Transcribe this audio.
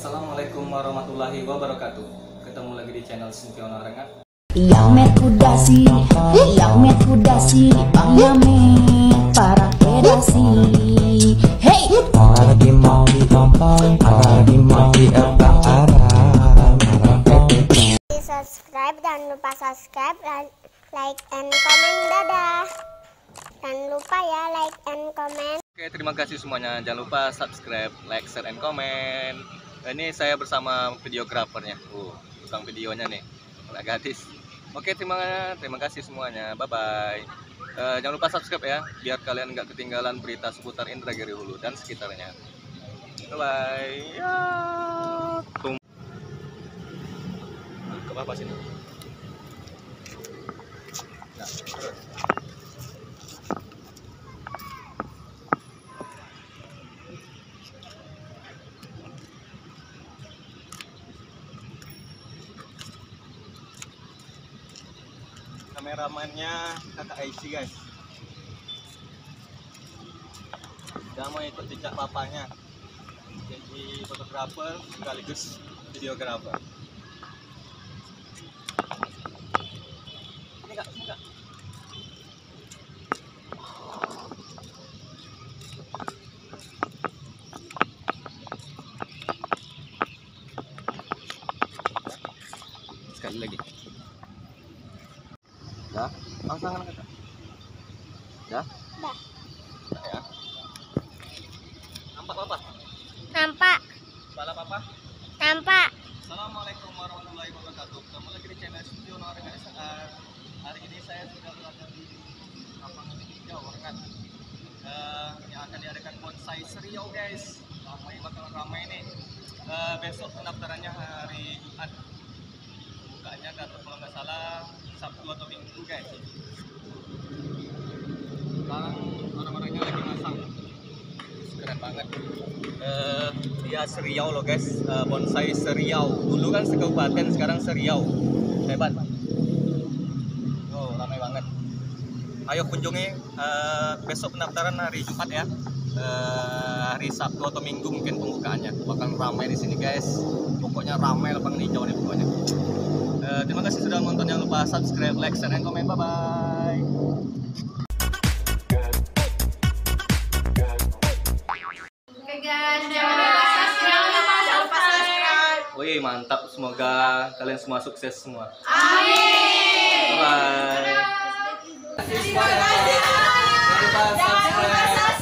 Assalamualaikum warahmatullahi wabarakatuh. Ketemu lagi di channel Sempiono Rengat. Yang mekudasi, pangyame para pedasi. Hey, orang lagi mau ditompong, orang lagi mau diepang arah. Subscribe, jangan lupa subscribe, like and comment. Dadah. Jangan lupa ya like and comment. Oke, terima kasih semuanya. Jangan lupa subscribe, like, share, and comment. Ini saya bersama videografernya. Tukang videonya nih, anak gadis. Oke, terima kasih semuanya. Bye bye. Jangan lupa subscribe ya, biar kalian nggak ketinggalan berita seputar Indragiri Hulu dan sekitarnya. Bye bye. Ya. Ke bawah sini. Nah, terus. Kameramannya kakak Aisyah guys. Dia mau ikut jejak papanya, jadi fotografer sekaligus videografer. Ini kak, ini kak. Sekali lagi. Ya, tangan kakak. Ya? Dah. Ya. Nampak apa? Nampak, Kepala papa? nampak. Assalamualaikum warahmatullahi wabarakatuh. Ketemu lagi di channel Sempiono Rengat. Hari ini saya sudah berada di lapangan hijau Rengat. Yang akan diadakan bonsai seriau guys. Bakal ramai nih. Besok pendaftarannya hari Jumat. Bukanya kalau nggak salah Sabtu atau Minggu guys. Sekarang orang-orangnya lagi masang. Keren banget. Dia seriau loh guys, bonsai seriau. Dulu kan sekabupaten, sekarang seriau. Hebat. Oh, ramai banget. Ayo kunjungi. Besok pendaftaran hari Jumat ya. Hari Sabtu atau Minggu mungkin pembukaannya. Bakal ramai di sini guys. Pokoknya ramai lapangan hijau nih pokoknya. Terima kasih sudah nonton. Jangan lupa subscribe, like, share, and comment. Bye bye. Oke guys, jangan lupa subscribe. Wih, mantap. Semoga kalian semua sukses semua. Amin. Bye bye. Jangan lupa subscribe.